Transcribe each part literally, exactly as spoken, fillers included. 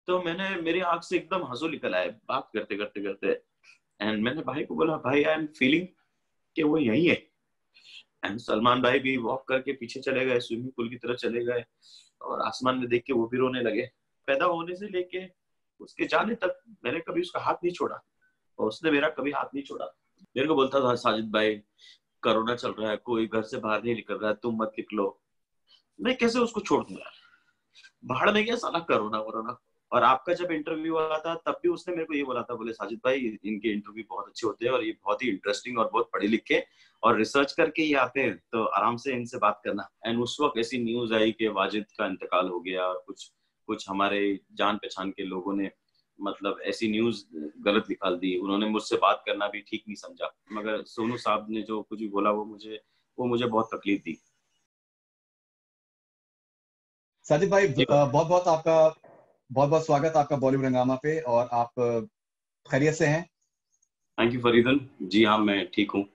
तो मैंने मेरी आंख से एकदम आंसू निकल आए बात करते करते करते। एंड मैंने भाई को बोला, भाई आई एम फीलिंग कि वो यही है। एंड सलमान भाई भी वॉक करके पीछे चले गए, स्विमिंग पूल की तरफ चले गए, और आसमान में देख के वो भी रोने लगे। पैदा होने से लेके उसके जाने तक मैंने कभी उसका हाथ नहीं छोड़ा, और उसने मेरा कभी हाथ नहीं छोड़ा। मेरे को बोलता था, साजिद भाई कोरोना चल रहा है, कोई घर से बाहर नहीं निकल रहा है, तुम मत निकलो। मैं कैसे उसको छोड़ दूं यार, भाड़ में गया साला कोरोना वोरोना। और आपका जब इंटरव्यू हुआ था तब भी उसने मेरे को ये बोला था, बोले साजिद भाई इनके इंटरव्यू बहुत अच्छे होते हैं और ये बहुत ही इंटरेस्टिंग और बहुत पढ़े लिखे और रिसर्च करके ये आते हैं, तो आराम से इनसे बात करना। एंड उस वक्त ऐसी न्यूज आई कि वाजिद का इंतकाल हो गया, और कुछ कुछ हमारे जान पहचान के लोगों ने मतलब ऐसी न्यूज गलत निकाल दी। उन्होंने मुझसे बात करना भी ठीक नहीं समझा, मगर सोनू साहब ने जो कुछ भी बोला वो मुझे वो मुझे बहुत तकलीफ दी। साजिद भाई, बहुत बहुत आपका बहुत बहुत स्वागत आपका बॉलीवुड हंगामा पे। और आप अ, खैरियत से हैं? थैंक यू फरीदन जी, हाँ मैं ठीक हूँ।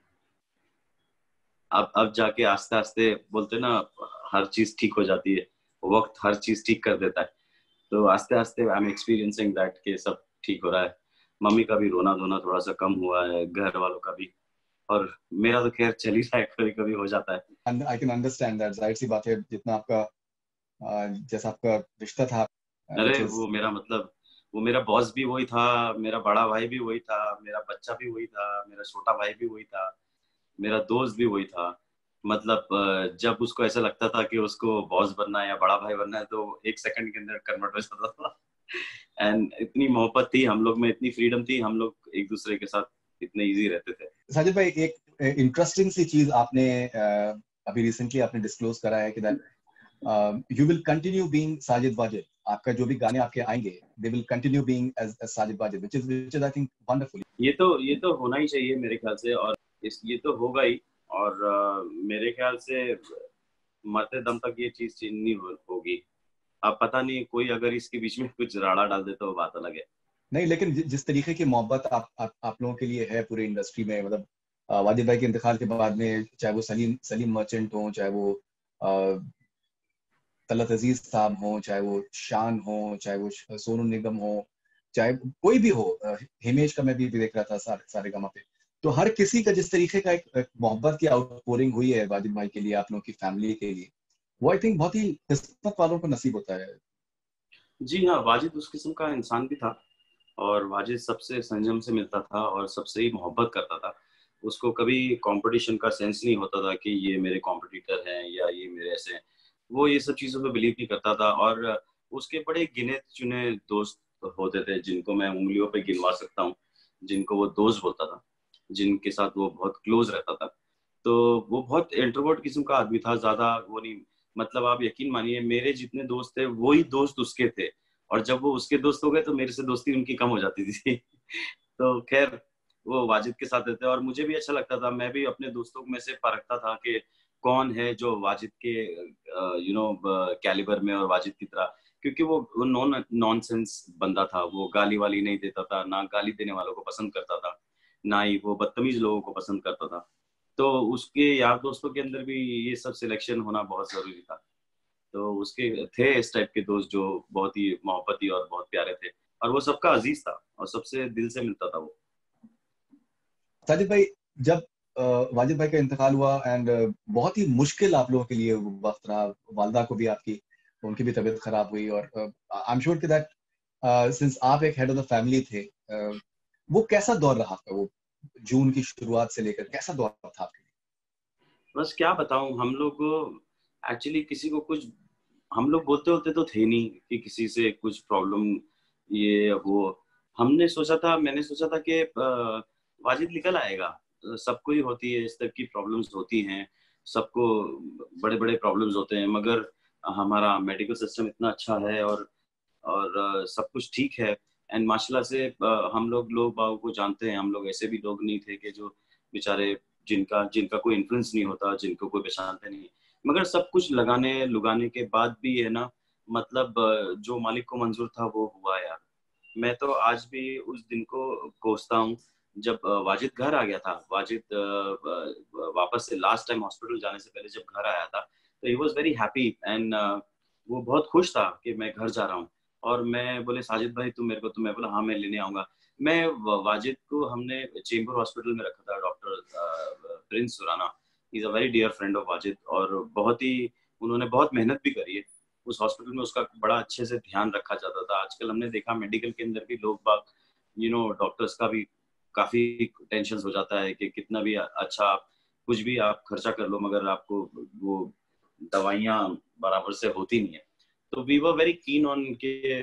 अब अब जाके आस्ते आस्ते बोलते ना, हर चीज ठीक हो जाती है, वक्त हर चीज ठीक कर देता है। तो आस्ते आस्ते आई एम एक्सपीरियंसिंग दैट के सब ठीक हो रहा है। मम्मी का भी रोना धोना थोड़ा सा कम हुआ है, घर वालों का भी, और मेरा तो खैर चल ही रहा है, कभी कभी हो जाता है। I can understand that. जाहिर सी बात है, जितना आपका अ, जैसा आपका रिश्ता था, अरे विच इज वो मेरा मतलब वो मेरा बॉस भी वही था, मेरा बड़ा भाई भी वही था, मेरा बच्चा भी वही था, मेरा छोटा भाई भी वही था, मेरा दोस्त भी वही था। मतलब अ, जब उसको ऐसा लगता था कि उसको बॉस बनना है या बड़ा भाई बनना है, तो एक सेकंड के अंदर कन्वर्ट हो जाता था। एंड इतनी मोहब्बत थी हम लोग में, इतनी फ्रीडम थी, हम लोग एक दूसरे के साथ इतने इजी रहते थे। साजिद भाई, एक इंटरेस्टिंग सी चीज आपने अ, अभी रिसेंटली आपने डिस्क्लोज करा है कि that you will continue being Sajid Wajid. आपका जो भी गाने आपके आएंगे, they will continue being as Sajid Wajid, which is which is I think wonderful. ये तो ये तो होना ही चाहिए मेरे ख्याल से, और इस ये तो होगा ही। और अ, मेरे ख्याल से मरते दम तक ये चीज चेंज नहीं हो, होगी। अब पता नहीं, कोई अगर इसके बीच में कुछ राड़ा डाल दे तो वो बात अलग है। नहीं, लेकिन जि- जिस तरीके की मोहब्बत आप आप, आप लोगों के लिए है पूरी इंडस्ट्री में, मतलब अ, वाजिद भाई के इंतकाल के बाद में, चाहे वो सलीम सलीम मर्चेंट हो, चाहे वो अ, तलत अजीज साहब हो, चाहे वो शान हो, चाहे वो श- सोनू निगम हो, चाहे कोई भी हो, अ, हिमेश का मैं भी देख रहा था सारे सारे गामा पे। तो हर किसी का जिस तरीके का एक, एक मोहब्बत की आउटपोरिंग हुई है वाजिद भाई के लिए, आप लोगों की फैमिली के लिए, वो आई थिंक बहुत ही किस्मत वालों को नसीब होता है। जी हाँ, वाजिद उस किस्म का इंसान भी था, और वाजिद सबसे संयम से मिलता था और सबसे ही मोहब्बत करता था। उसको कभी कंपटीशन का सेंस नहीं होता था कि ये मेरे कॉम्पिटिटर हैं या ये मेरे ऐसे हैं। वो ये सब चीज़ों पे बिलीव नहीं करता था। और उसके बड़े गिने चुने दोस्त होते थे जिनको मैं उंगलियों पे गिनवा सकता हूँ, जिनको वो दोस्त बोलता था, जिनके साथ वो बहुत क्लोज रहता था। तो वो बहुत इंट्रोवर्ट किस्म का आदमी था, ज्यादा वो नहीं। मतलब आप यकीन मानिए, मेरे जितने दोस्त थे वही दोस्त उसके थे, और जब वो उसके दोस्त हो गए तो मेरे से दोस्ती उनकी कम हो जाती थी। तो खैर, वो वाजिद के साथ रहते, और मुझे भी अच्छा लगता था। मैं भी अपने दोस्तों में से परखता था कि कौन है जो वाजिद के यू नो कैलिबर में और वाजिद की तरह, क्योंकि वो नॉन नॉनसेंस बंदा था। वो गाली वाली नहीं देता था, ना गाली देने वालों को पसंद करता था, ना ही वो बदतमीज लोगों को पसंद करता था। तो उसके यार दोस्तों के अंदर भी ये सब सिलेक्शन होना बहुत जरूरी था। तो उसके थे इस टाइप के दोस्त जो बहुत ही मोहब्बती और बहुत प्यारे थे, और वो सबका अजीज था और सबसे दिल से मिलता था वो। साजिद भाई, जब अ, वाजिद भाई का इंतकाल हुआ, एंड बहुत ही मुश्किल आप लोगों के लिए वो वक्त रहा, वालदा को भी आपकी उनकी भी तबीयत खराब हुई, और आई एम श्योर कि दैट सिंस आप एक हेड ऑफ द फैमिली थे, uh, वो कैसा दौर रहा आपका? वो जून की शुरुआत से लेकर कैसा दौर था आपके लिए? बस क्या बताऊं, हम लोग एक्चुअली किसी को कुछ, हम लोग बोलते होते तो थे नहीं कि किसी से कुछ प्रॉब्लम ये वो। हमने सोचा था, मैंने सोचा था कि अ, वाजिद निकल आएगा। अ, सबको ही होती है, इस तरह की प्रॉब्लम्स होती हैं, सबको बड़े बड़े प्रॉब्लम्स होते हैं, मगर हमारा मेडिकल सिस्टम इतना अच्छा है, और और अ, सब कुछ ठीक है। एंड माशाल्लाह से अ, हम लोग लोग बाबू को जानते हैं। हम लोग ऐसे भी लोग नहीं थे कि जो बेचारे, जिनका जिनका कोई इन्फ्लुएंस नहीं होता, जिनको कोई पहचानते नहीं, मगर सब कुछ लगाने लुगाने के बाद भी है ना, मतलब अ, जो मालिक को मंजूर था वो हुआ यार। मैं तो आज भी उस दिन को कोसता हूँ, जब अ, वाजिद घर आ गया था। वाजिद अ, अ, वापस से लास्ट टाइम हॉस्पिटल जाने से पहले जब घर आया था, तो he was very happy, and वो बहुत खुश था कि मैं घर जा रहा हूँ। और मैं बोले साजिद भाई तुम मेरे को, तो मैं बोला हाँ मैं लेने आऊंगा। मैं वाजिद को हमने चेंबूर हॉस्पिटल में रखा था, doctor Prince Surana, is a very dear friend of Wajid, और बहुत ही उन्होंने बहुत मेहनत भी करी है उस हॉस्पिटल में, उसका बड़ा अच्छे से ध्यान रखा जाता था। आजकल हमने देखा मेडिकल के अंदर भी लोग बाग, यू नो डॉक्टर्स का भी काफी टेंशन हो जाता है कि कितना भी अच्छा आप कुछ भी आप खर्चा कर लो मगर आपको वो दवाइयाँ बराबर से होती नहीं है। तो we were very keen on के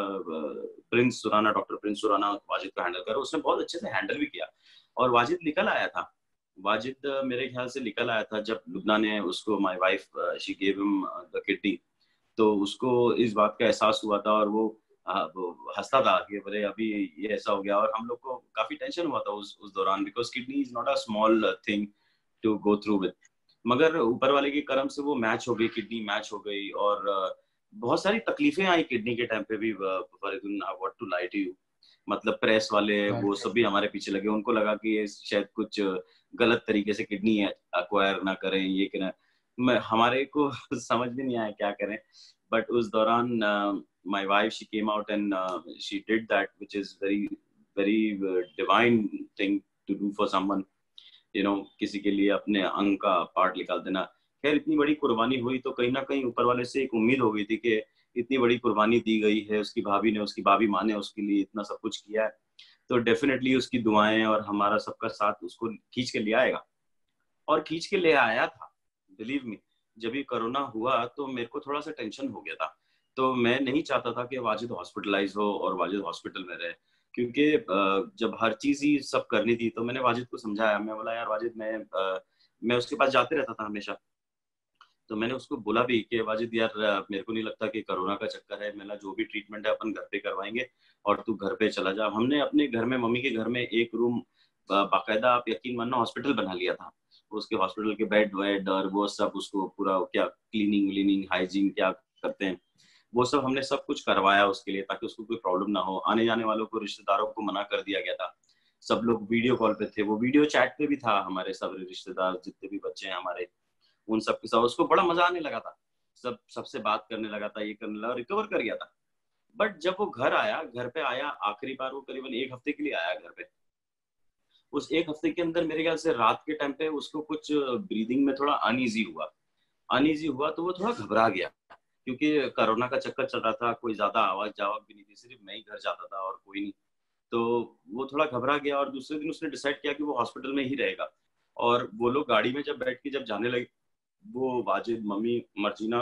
प्रिंस सुराना, डॉक्टर प्रिंस सुराना वाजिद को हैंडल करो। उसने बहुत अच्छे से हैंडल भी किया और वाजिद निकल आया था। वाजिद मेरे ख्याल से निकल आया था जब लुबना ने उसको, my wife she gave him the kidney, तो उसको इस बात का एहसास हुआ था और वो, आ, वो हंसता था कि अरे अभी ये ऐसा हो गया। और हम लोग को काफी टेंशन हुआ था उस उस दौरान, because kidney is not a small thing to go through with. मगर ऊपर वाले के करम से वो मैच हो गई, किडनी मैच हो गई। और बहुत सारी तकलीफें आई किडनी के टाइम पे भी, Faridun I want to lie to you, मतलब प्रेस वाले वो सब भी हमारे पीछे लगे, उनको लगा कि ये शायद कुछ गलत तरीके से किडनी एक्वायर ना करें, ये कि ना, हमारे को समझ भी नहीं आया क्या करें। बट उस दौरान my wife she came out and she did that which is very very divine thing to do for someone, you know किसी के लिए अपने अंग का पार्ट निकाल देना। खैर इतनी बड़ी कुर्बानी हुई तो कहीं ना कहीं ऊपर वाले से एक उम्मीद हो गई थी कि इतनी बड़ी कुर्बानी दी गई है, उसकी भाभी ने, उसकी भाभी माँ ने उसके लिए इतना सब कुछ किया है, तो डेफिनेटली उसकी दुआएं और हमारा सबका साथ उसको खींच के ले आएगा। और खींच के ले आया था, बिलीव मी। जब ये कोरोना हुआ तो मेरे को थोड़ा सा टेंशन हो गया था, तो मैं नहीं चाहता था कि वाजिद हॉस्पिटलाइज हो और वाजिद हॉस्पिटल में रहे, क्योंकि जब हर चीज ही सब करनी थी तो मैंने वाजिद को समझाया। मैं बोला यार वाजिद, मैं मैं उसके पास जाते रहता था हमेशा, तो मैंने उसको बोला भी कि वाजिद यार मेरे को नहीं लगता कि कोरोना का चक्कर है, मैंने जो भी ट्रीटमेंट है अपन घर पे करवाएंगे और तू घर पे चला जा। हमने अपने घर में, मम्मी के घर में एक रूम बाकायदा, आप यकीन मानना, हॉस्पिटल बना लिया था। उसके हॉस्पिटल के बेड वेड और वो सब, उसको पूरा क्या क्लीनिंग व्लीनिंग हाइजीन क्या करते हैं वो सब हमने सब कुछ करवाया उसके लिए, ताकि उसको कोई प्रॉब्लम ना हो। आने जाने वालों को, रिश्तेदारों को मना कर दिया गया था। सब लोग वीडियो कॉल पे थे, वो वीडियो चैट पे भी था, हमारे सब रिश्तेदार जितने भी बच्चे हैं हमारे, उन सब के साथ उसको बड़ा मजा आने लगा था। सब सबसे बात करने लगा था, ये करने लगा, रिकवर कर गया था। बट जब वो घर आया, घर पे आया आखिरी बार वो करीबन एक हफ्ते के लिए आया घर पे। उस एक हफ्ते के अंदर मेरे ख्याल से रात के टाइम पे उसको कुछ ब्रीदिंग में थोड़ा अनईजी हुआ। अनईजी हुआ तो वो थोड़ा घबरा गया, क्योंकि कोरोना का चक्कर चल रहा था, कोई ज्यादा आवाज जावाज भी नहीं थी, सिर्फ मैं ही घर जाता था और कोई नहीं। तो वो थोड़ा घबरा गया और दूसरे दिन उसने डिसाइड किया कि वो हॉस्पिटल में ही रहेगा। और वो लोग गाड़ी में जब बैठ के जब जाने लगे, वो वाजिद, मम्मी, मर्जीना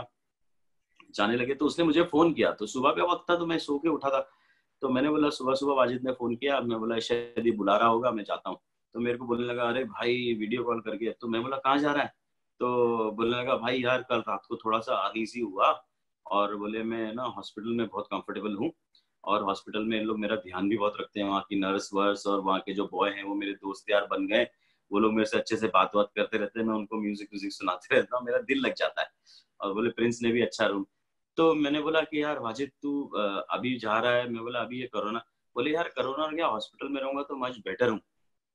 जाने लगे, तो उसने मुझे फोन किया। तो सुबह का वक्त था तो मैं सो के उठा था, तो मैंने बोला, सुबह सुबह वाजिद ने फोन किया, मैं बोला शायद ये बुला रहा होगा, मैं जाता हूँ। तो मेरे को बोलने लगा अरे भाई वीडियो कॉल करके, तो मैं बोला कहाँ जा रहा है? तो बोलने लगा भाई यार कल रात को थोड़ा सा अनईजी हुआ, और बोले मैं ना हॉस्पिटल में बहुत कंफर्टेबल हूँ, और हॉस्पिटल में लोग मेरा ध्यान भी बहुत रखते हैं, वहाँ की नर्स वर्स और वहाँ के जो बॉय हैं वो मेरे दोस्त यार बन गए। वो लोग मेरे से अच्छे से बात बात करते रहते हैं, मैं उनको म्यूजिक व्यूजिक सुनाते रहता हूँ, मेरा दिल लग जाता है। और बोले प्रिंस ने भी अच्छा रूम। तो मैंने बोला कि यार वाजिद तू अभी जा रहा है? मैं बोला अभी ये कोरोना। बोले यार कोरोना हो गया, हॉस्पिटल में रहूंगा तो मच बेटर हूँ।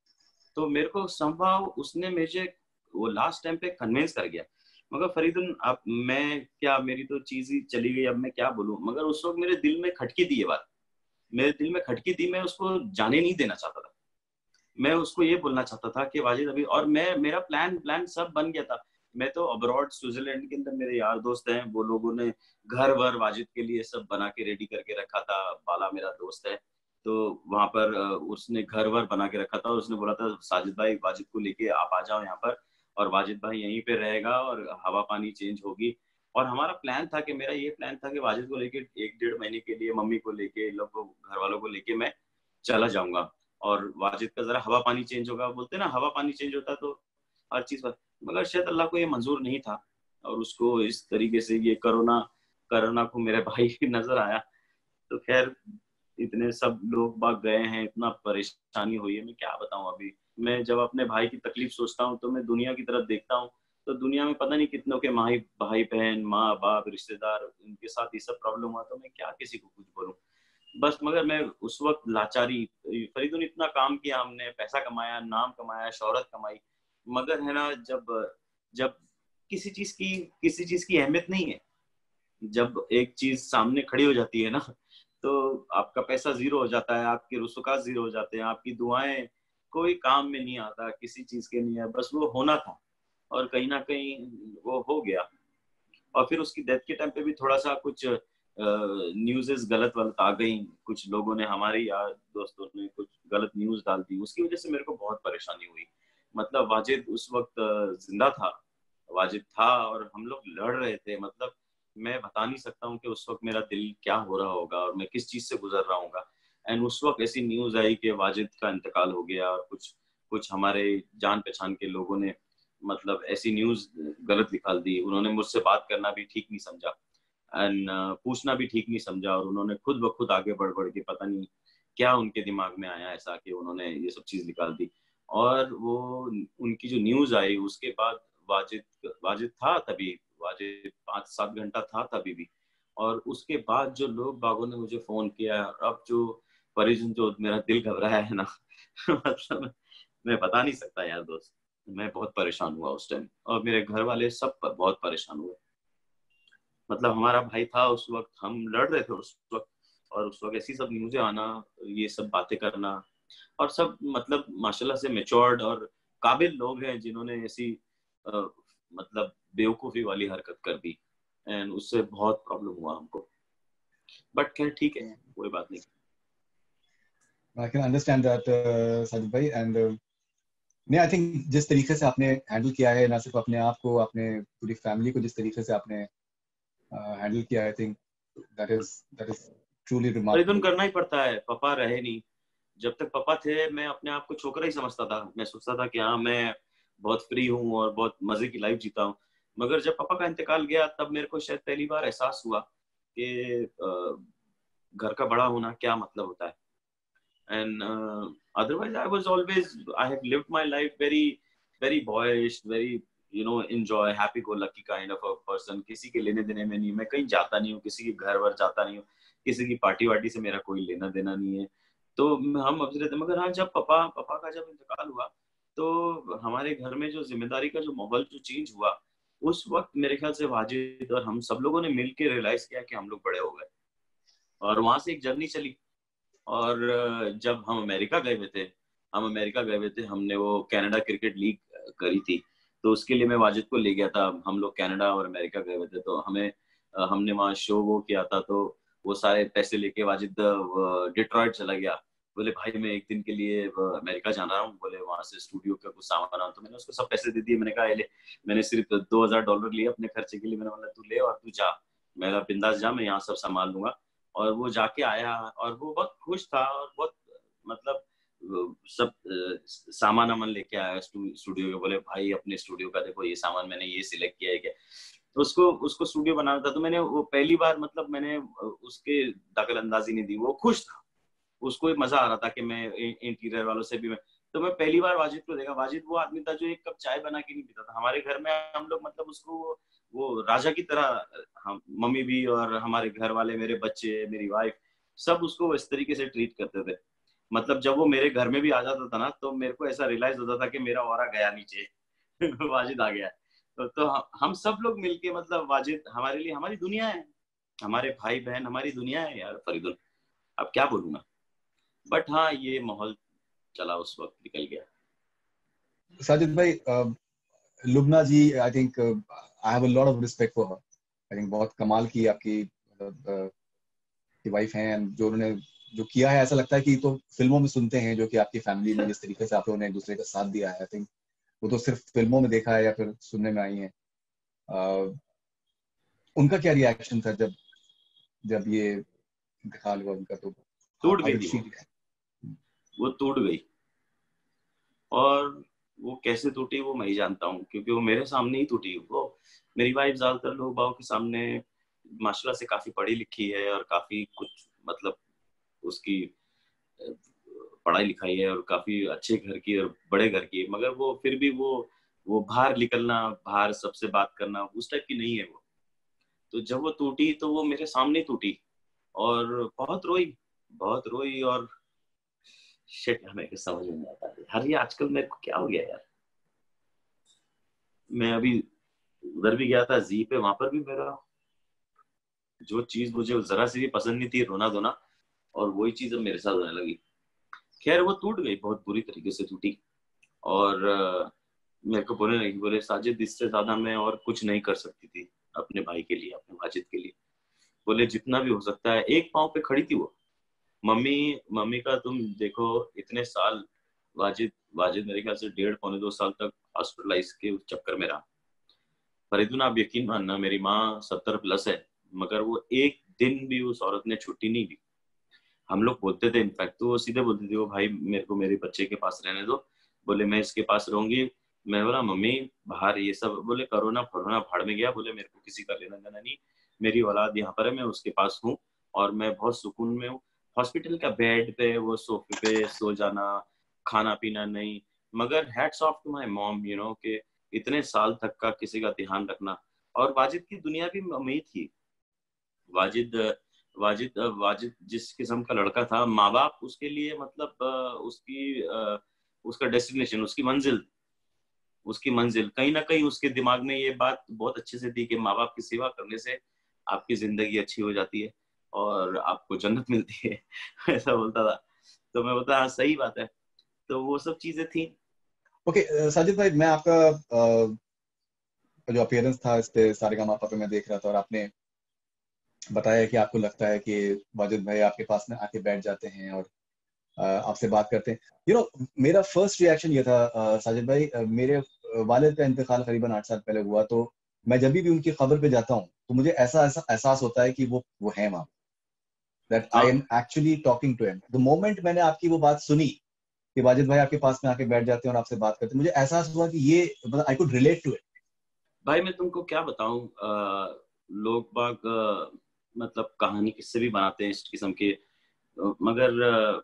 तो मेरे को संभव उसने मुझे वो लास्ट टाइम पे कन्विंस कर गया। मगर फरीदुन अब मैं क्या, मेरी तो चीज ही चली गई, अब मैं क्या बोलूं। मगर उस वक्त मेरे दिल में खटकी थी ये बात, मेरे दिल में खटकी थी, मैं उसको जाने नहीं देना चाहता था। मैं उसको ये बोलना चाहता था कि वाजिद अभी, और मैं, मेरा प्लान प्लान सब बन गया था। मैं तो अब्रॉड स्विट्जरलैंड के अंदर मेरे यार दोस्त हैं, वो लोगों ने घर वर वाजिद के लिए सब बना के रेडी करके रखा था। बाला मेरा दोस्त है, तो वहां पर उसने घर वर बना के रखा था। उसने बोला था साजिद भाई वाजिद को लेके आप आ जाओ यहाँ पर, और वाजिद भाई यहीं पे रहेगा और हवा पानी चेंज होगी। और हमारा प्लान था कि, मेरा ये प्लान था कि वाजिद को लेके एक डेढ़ महीने के लिए, मम्मी को लेके, इन लोग को, घर वालों को लेके मैं चला जाऊंगा, और वाजिद का जरा हवा पानी चेंज होगा। बोलते ना हवा पानी चेंज होता तो हर चीज पर। मगर शायद अल्लाह को ये मंजूर नहीं था, और उसको इस तरीके से ये कोरोना कोरोना को मेरे भाई नजर आया। तो खैर इतने सब लोग बाग गए हैं, इतना परेशानी हुई है, मैं क्या बताऊं अभी। मैं जब अपने भाई की तकलीफ सोचता हूँ तो मैं दुनिया की तरफ देखता हूँ, तो दुनिया में पता नहीं कितनों के माई भाई बहन, माँ बाप, रिश्तेदार, उनके साथ ये सब प्रॉब्लम हुआ, तो मैं क्या किसी को कुछ बोलूं। बस मगर मैं उस वक्त लाचारी, फरीदुन इतना काम किया हमने, पैसा कमाया, नाम कमाया, शोहरत कमाई, मगर है ना, जब जब किसी चीज की किसी चीज की अहमियत नहीं है, जब एक चीज सामने खड़ी हो जाती है ना, तो आपका पैसा जीरो हो जाता है, आपके रुसूखात जीरो हो जाते हैं, आपकी दुआएं कोई काम में नहीं आता, किसी चीज के नहीं है, बस वो होना था और कहीं ना कहीं वो हो गया। और फिर उसकी डेथ के टाइम पे भी थोड़ा सा कुछ न्यूज़ेस गलत वलत आ गई, कुछ लोगों ने, हमारे यार दोस्तों ने कुछ गलत न्यूज़ डाल दी, उसकी वजह से मेरे को बहुत परेशानी हुई। मतलब वाजिद उस वक्त जिंदा था, वाजिद था और हम लोग लड़ रहे थे। मतलब मैं बता नहीं सकता हूँ कि उस वक्त मेरा दिल क्या हो रहा होगा और मैं किस चीज से गुजर रहा हूँ। एंड उस वक्त ऐसी न्यूज आई कि वाजिद का इंतकाल हो गया और कुछ कुछ हमारे जान पहचान के लोगों ने मतलब ऐसी न्यूज गलत निकाल दी। उन्होंने मुझसे बात करना भी ठीक नहीं समझा एंड uh, पूछना भी ठीक नहीं समझा, और उन्होंने खुद ब खुद आगे बढ़ बढ़ के पता नहीं क्या उनके दिमाग में आया ऐसा कि उन्होंने ये सब चीज निकाल दी। और वो उनकी जो न्यूज आई उसके बाद वाजिद वाजिद था तभी, वाजिद पाँच सात घंटा था तभी भी। और उसके बाद जो लोग बागों ने मुझे फोन किया, अब जो परिजन, जो मेरा दिल घबराया है ना मतलब मैं बता नहीं सकता यार दोस्त, मैं बहुत परेशान हुआ उस टाइम और मेरे घर वाले सब बहुत परेशान हुए। मतलब हमारा भाई था उस वक्त, हम लड़ रहे थे उस वक्त, और उस वक्त ऐसी सब न्यूज़ें आना, ये सब बातें करना, और सब मतलब माशाल्लाह से मेच्योर्ड और काबिल लोग हैं जिन्होंने ऐसी आ, मतलब बेवकूफ़ी वाली हरकत कर दी एंड उससे बहुत प्रॉब्लम हुआ हमको। बट खैर ठीक है, कोई बात नहीं। I can understand that, uh, Sajid भाई, and uh, नहीं, आई थिंक जिस तरीके से आपने हैंडल किया है, ना सिर्फ अपने आप को, अपने पूरी फैमिली को जिस तरीके से आपने हैंडल uh, किया, I think that is that is truly परिधन रिमार्केबल। करना ही पड़ता है, पापा रहे नहीं। जब तक पापा थे मैं अपने आप को छोकरा ही समझता था, मैं सोचता था कि हाँ मैं बहुत फ्री हूँ और बहुत मजे की लाइफ जीता हूँ। मगर जब पापा का इंतकाल गया तब मेरे को शायद पहली बार एहसास हुआ कि घर का बड़ा होना क्या मतलब होता है। And otherwise I was always, I have lived my life very very boyish, very you know enjoy, happy go lucky kind of a person. किसी के लेने देने में नहीं, मैं कहीं जाता नहीं हूँ, किसी के घर वर जाता नहीं हूँ, किसी की पार्टी वार्टी से मेरा कोई लेना देना नहीं है। तो हम अब रहते, मगर हाँ जब पापा पापा का जब इंतकाल हुआ तो हमारे घर में जो जिम्मेदारी का जो माहौल जो चेंज हुआ, उस वक्त मेरे ख्याल से वाजिद और हम सब लोगों ने मिलकर रियलाइज किया कि हम लोग बड़े हो गए। और वहां से एक जर्नी चली। और जब हम अमेरिका गए हुए थे, हम अमेरिका गए हुए थे, हमने वो कनाडा क्रिकेट लीग करी थी, तो उसके लिए मैं वाजिद को ले गया था। हम लोग कनाडा और अमेरिका गए हुए थे, तो हमें हमने वहाँ शो वो किया था, तो वो सारे पैसे लेके वाजिद डिट्रॉयट चला गया। बोले भाई मैं एक दिन के लिए अमेरिका जाना रहा हूँ, बोले वहां से स्टूडियो का कुछ सामान आना, तो मैंने उसको सब पैसे दे दिए। मैंने कहा ले, मैंने सिर्फ दो हजार डॉलर लिए अपने खर्चे के लिए। मैंने बोला तू ले और तू जा, मेरा बिंदास जा, मैं यहाँ सब संभाल लूंगा। और वो जाके आया और वो बहुत खुश था और बहुत मतलब सब सामान वामान लेके आया स्टूडियो के। बोले भाई अपने स्टूडियो का देखो ये सामान मैंने ये सिलेक्ट किया है क्या। तो उसको उसको स्टूडियो बनाना था, तो मैंने वो पहली बार मतलब मैंने उसके दखल अंदाजी नहीं दी, वो खुश था, उसको मजा आ रहा था कि मैं इंटीरियर वालों से भी मैं। तो मैं पहली बार वाजिद को देखा। वाजिद वो आदमी था जो एक कप चाय बना के नहीं पीता था हमारे घर में। हम लोग मतलब उसको वो राजा की तरह, हम मम्मी भी और हमारे घर वाले, मेरे बच्चे, मेरी वाइफ, सब उसको इस तरीके से ट्रीट करते थे। मतलब जब वो मेरे घर में भी आ जाता था ना, तो मेरे को ऐसा रियलाइज होता था कि मेरा ऑरा गया नीचे वाजिद आ गया। तो, तो हम सब लोग मिलके, मतलब वाजिद हमारे लिए हमारी दुनिया है, हमारे भाई बहन हमारी दुनिया है यार फरीदुल। अब क्या बोलूं मैं। बट हाँ ये माहौल चला, उस वक्त निकल गया। साजिद भाई, Lubna ji, I think I have a lot of respect for her. I think बहुत कमाल की आपकी मतलब की वाइफ हैं, जो उन्होंने जो किया है, ऐसा लगता है कि तो फिल्मों में सुनते हैं, जो कि आपकी फैमिली में जिस तरीके से आप लोगों ने एक दूसरे का साथ दिया है, आई थिंक वो तो सिर्फ फिल्मों में देखा है या फिर सुनने में आई है। uh, उनका क्या रिएक्शन था जब जब ये इंतकाल हुआ उनका, तो हाउ टूट हाउ गई डिड थी शी वो रिएक्ट? वो टूट गई। और वो कैसे टूटी वो मैं ही जानता हूँ, क्योंकि वो मेरे सामने ही टूटी। वो मेरी वाइफ ज्यादातर लोग बागों के सामने माशाल्लाह से काफी पढ़ी लिखी है और काफी कुछ मतलब उसकी पढ़ाई लिखाई है और काफी अच्छे घर की और बड़े घर की है, मगर वो फिर भी वो वो बाहर निकलना, बाहर सबसे बात करना उस टाइप की नहीं है वो। तो जब वो टूटी तो वो मेरे सामने टूटी और बहुत रोई, बहुत रोई। और शिट, हमें कुछ समझ में नहीं आता यार, ये आजकल मेरे को क्या हो गया यार। मैं अभी उधर भी गया था जी पे, वहां पर भी मेरा जो चीज मुझे जरा सी भी पसंद नहीं थी, रोना धोना, और वही चीज अब मेरे साथ होने लगी। खैर वो टूट गई, बहुत बुरी तरीके से टूटी। और uh, मेरे को बोले नहीं, बोले साजिद इससे ज्यादा मैं और कुछ नहीं कर सकती थी अपने भाई के लिए, अपने वाजिद के लिए। बोले जितना भी हो सकता है। एक पाँव पे खड़ी थी वो। मम्मी मम्मी का तुम देखो, इतने साल वाजिद वाजिद मेरे ख्याल से डेढ़ पौने दो साल तक हॉस्पिटलाइज के चक्कर में रहा। फरीदुन आप यकीन मानना, मेरी माँ सत्तर प्लस है, मगर वो एक दिन भी उस औरत ने छुट्टी नहीं दी। हम लोग बोलते थे, इनफैक्ट तो वो सीधे बोलती थी, वो भाई मेरे को मेरे बच्चे के पास रहने दो। बोले मैं इसके पास रहूंगी। मैं बोला मम्मी बाहर ये सब, बोले कोरोना फोरोना भाड़ में गया, बोले मेरे को किसी का लेना देना नहीं, मेरी औलाद यहाँ पर है, मैं उसके पास हूँ और मैं बहुत सुकून में हूँ। हॉस्पिटल का बेड पे वो सोफे पे सो जाना, खाना पीना नहीं। मगर hats off to my mom, you know, कि इतने साल तक का किसी का ध्यान रखना। और वाजिद की दुनिया भी अमीर थी। वाजिद वाजिद वाजिद जिस किस्म का लड़का था, माँ बाप उसके लिए मतलब उसकी उसका डेस्टिनेशन, उसकी मंजिल उसकी मंजिल कहीं ना कहीं उसके दिमाग में ये बात बहुत अच्छे से थी कि माँ बाप की सेवा करने से आपकी जिंदगी अच्छी हो जाती है और आपको जन्नत मिलती है। ऐसा बोलता था। तो मैं बोलता हाँ सही बात है। तो वो सब चीजें थी। ओके okay, साजिद भाई, मैं आपका uh, जो अपीयरेंस था इस पे सारेगामापा पे मैं देख रहा था, और आपने बताया कि आपको लगता है कि वाजिद भाई आपके पास में आके बैठ जाते हैं और आपसे बात करते हैं। यू नो, मेरा फर्स्ट रिएक्शन ये था साजिद भाई, मेरे वालिद का इंतकाल करीबन आठ साल पहले हुआ, तो मैं जब भी उनकी खबर पे जाता हूँ तो मुझे ऐसा ऐसा एहसास होता है कि वो वो है वहां, that I am actually talking to him. The moment मैंने आपकी वो बात सुनी कि वाजिद भाई आपके पास में आके बैठ जाते हैं और आपसे बात करते हैं, मुझे एहसास हुआ कि ये मतलब I could relate to it. भाई मैं तुमको क्या बताऊं, लोग बाग आ, मतलब कहानी किससे भी बनाते हैं इस किस्म के, मगर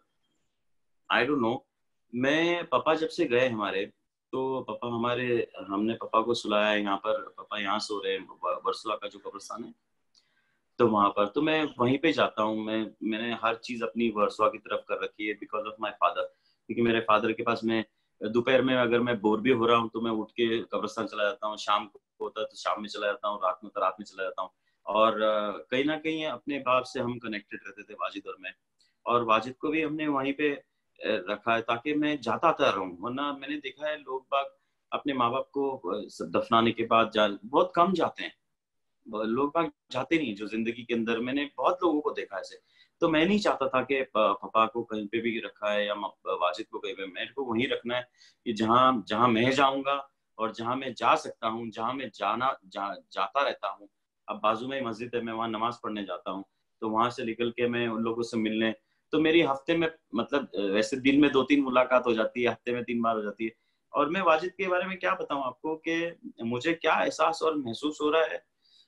आई डोंट नो। मैं पापा जब से गए हमारे, तो पापा हमारे हमने पापा को सुलाया यहाँ पर, पापा यहाँ सो रहे हैं वर्सोवा का जो कब्रिस्तान है, तो वहां पर तो मैं वहीं पे जाता हूँ। मैं मैंने हर चीज अपनी वर्सोवा की तरफ कर रखी है बिकॉज ऑफ माई फादर। क्योंकि मेरे फादर के पास मैं दोपहर में अगर मैं बोर भी हो रहा हूँ तो मैं उठ के कब्रिस्तान चला जाता हूँ, शाम को होता है तो शाम में चला जाता हूँ, रात में तो रात में चला जाता हूँ। और कहीं ना कहीं अपने बाप से हम कनेक्टेड रहते थे, वाजिद और मैं। और वाजिद को भी हमने वहीं पे रखा है ताकि मैं जाता आता रहूं। वरना मैंने देखा है लोग बाग अपने माँ बाप को दफनाने के बाद जा बहुत कम जाते हैं, लोग बाग जाते नहीं जो जिंदगी के अंदर। मैंने बहुत लोगों को देखा ऐसे। तो मैं नहीं चाहता था कि पापा को कहीं पे भी रखा है या वाजिद को कहीं पे, मेरे को वहीं रखना है कि जहाँ जहाँ मैं जाऊंगा और जहाँ मैं जा सकता हूँ, जहाँ मैं जाना जा, जाता रहता हूँ। अब बाजू में ही मस्जिद है, मैं वहाँ नमाज पढ़ने जाता हूँ, तो वहां से निकल के मैं उन लोगों से मिलने, तो मेरी हफ्ते में मतलब वैसे दिन में दो तीन मुलाकात हो जाती है, हफ्ते में तीन बार हो जाती है। और मैं वाजिद के बारे में क्या बताऊं आपको कि मुझे क्या एहसास और महसूस हो रहा है,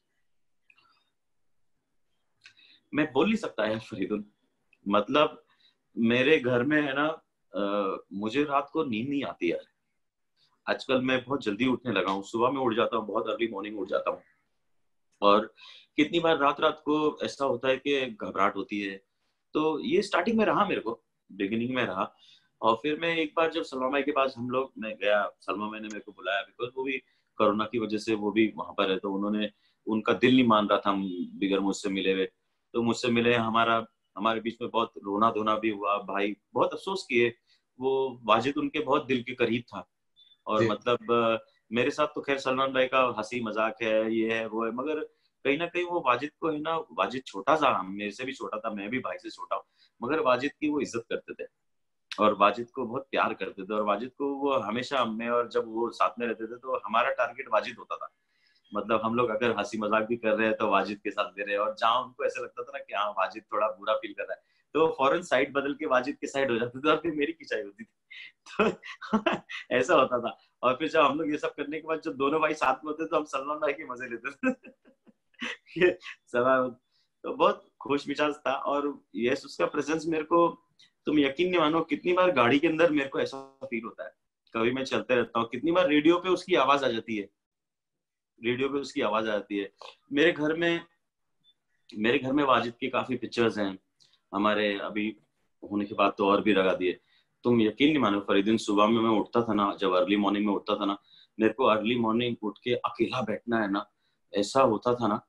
मैं बोल नहीं सकता है फरीदुल। मतलब मेरे घर में है ना, आ, मुझे रात को नींद नहीं आती यार। आजकल मैं बहुत जल्दी उठने लगा हूँ, सुबह में उठ जाता हूँ, बहुत अर्ली मॉर्निंग उठ जाता हूँ। और कितनी बार रात रात को ऐसा होता है कि घबराहट होती है। तो ये स्टार्टिंग में रहा, मेरे को बिगिनिंग में रहा। और फिर मैं एक बार जब सलमा भाई के पास हम लोग मैं गया, सलमा मैंने मेरे को बुलाया बिकॉज वो भी कोरोना की वजह से वो भी वहां पर है, तो उन्होंने उनका दिल नहीं मान रहा था बिगर मुझसे मिले हुए। तो मुझसे मिले, हमारा हमारे बीच में बहुत रोना धोना भी हुआ, भाई बहुत अफसोस किए। वो वाजिद उनके बहुत दिल के करीब था। और जी। मतलब आ, मेरे साथ तो खैर सलमान भाई का हंसी मजाक है, ये है वो है, मगर कहीं ना कहीं वो वाजिद को है ना, वाजिद छोटा सा, मेरे से भी छोटा था, मैं भी भाई से छोटा हूँ, मगर वाजिद की वो इज्जत करते थे और वाजिद को बहुत प्यार करते थे। और वाजिद को वो हमेशा, मैं और जब वो साथ में रहते थे तो हमारा टारगेट वाजिद होता था। मतलब हम लोग अगर हंसी मजाक भी कर रहे हैं तो वाजिद के साथ दे रहे हैं, और जहाँ उनको ऐसा लगता था ना कि हाँ वाजिद थोड़ा बुरा फील कर रहा है, तो फौरन साइड बदल के वाजिद के साइड हो जाते थे और फिर मेरी खिंचाई होती थी। तो ऐसा होता था। और फिर जब हम लोग ये सब करने के बाद जब दोनों भाई साथ में होते तो हम सलमान भाई के मजे लेते थे। ये सलमान तो बहुत खुश मिजाज था। और यस, उसका प्रेजेंस मेरे को, तुम यकीन नहीं मानो कितनी बार गाड़ी के अंदर मेरे को ऐसा फील होता है, कभी मैं चलते रहता हूँ, कितनी बार रेडियो पे उसकी आवाज आ जाती है, रेडियो पे उसकी आवाज आ जाती है। मेरे घर में मेरे घर में वाजिद की काफी पिक्चर्स हैं, हमारे अभी होने के बाद तो और भी लगा दिए। तुम यकीन नहीं मानो फरीदीन, सुबह में मैं उठता था ना, जब अर्ली मॉर्निंग में उठता था ना, मेरे को अर्ली मॉर्निंग उठ के अकेला बैठना है ना, ऐसा होता था ना